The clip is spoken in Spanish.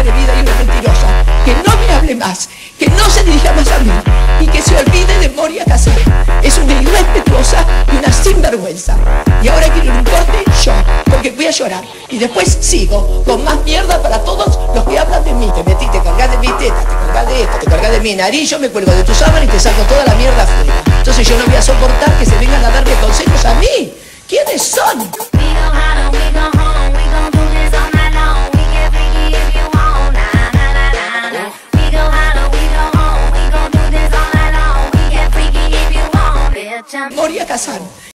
atrevida y una mentirosa, que no me hable más, que no se dirija más a mí y que se olvide de Moria Kazan. Es una irrespetuosa y una sinvergüenza. Y ahora quiero un corte yo, porque voy a llorar. Y después sigo con más mierda para todos los que hablan de mí. Te metí, te cargas de mi teta, te cargas de esto, te cargas de mi nariz, yo me cuelgo de tu sábana y te saco toda la mierda afuera. Entonces yo no voy a soportar que se vengan a darme consejos a mí. ¿Quiénes son? Moria Kazan.